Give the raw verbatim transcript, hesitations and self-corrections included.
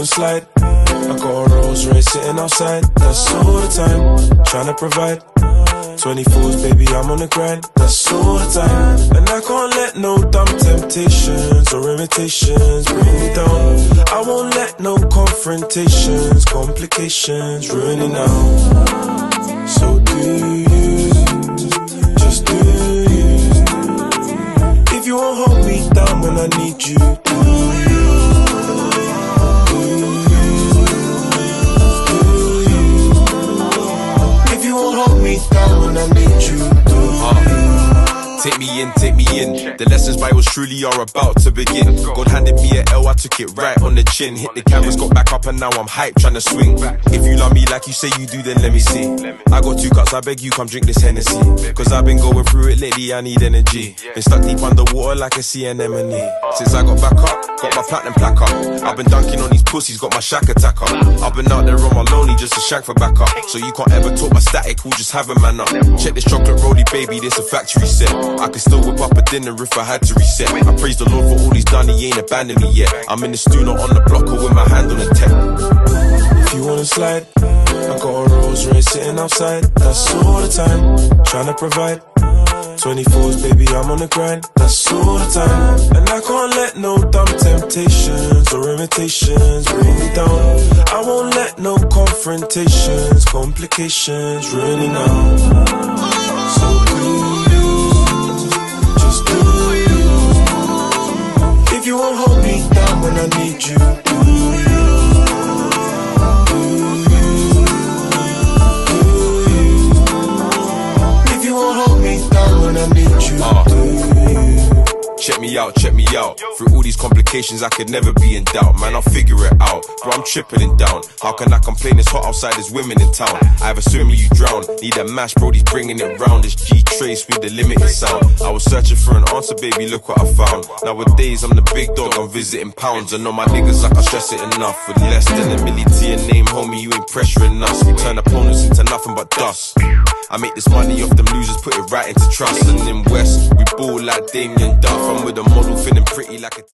wanna slide, I got a Rolls Royce sitting outside. That's all the time, tryna provide. twenty-fours, baby, I'm on the grind. That's all the time. And I can't let no dumb temptations or imitations bring me down. I won't let no confrontations, complications ruin it now. So do you, just do you. If you won't hold me down when I need you, do you. When I need you, uh, take me in, take me in. The lessons by yours truly are about to begin. God handed me a L, I took it right on the chin. Hit the cameras, got back up and now I'm hyped, trying to swing. If you love me like you say you do, then let me see. I got two cups, I beg you come drink this Hennessy. Cause I've been going through it lately, I need energy. Been stuck deep underwater like a sea anemone. Since I got back up, got my platinum plaque up. I've been dunking on these pussies, got my shack attack up. I've been out there on my lonely just to shank for back up. So you can't ever talk my static, we'll just have a man up. Check this chocolate rollie, baby, this a factory set. I can still whip up a dinner if I had to reset. I praise the Lord for all he's done, he ain't abandoned me yet. I'm in the stew, not on the block or with my hand on the tech. If you wanna slide, I got a Rolls Royce sitting outside. That's all the time, tryna provide. twenty-fours, baby, I'm on the grind. That's all the time. And I can't let no dumb temptations or imitations bring me down. I won't let no confrontations, complications ruin it now. So do you, just do you. If you won't hold me down when I need you, do you. Uh, check me out, check me out. Through all these complications I could never be in doubt. Man, I'll figure it out, bro, I'm tripping and down. How can I complain, it's hot outside, there's women in town. I have assuming you drown, need a mash, Brody's bringing it round. This G-Trace with the limited sound. I was searching for an answer, baby, look what I found. Nowadays I'm the big dog, I'm visiting pounds. I know my niggas, I can't stress it enough. With less than a milli to your name, homie, you ain't pressuring us. We turn opponents into nothing but dust. I make this money off them losers, put it right into trust. And in West, we ball like Damien Duff. I'm with a model feeling pretty like a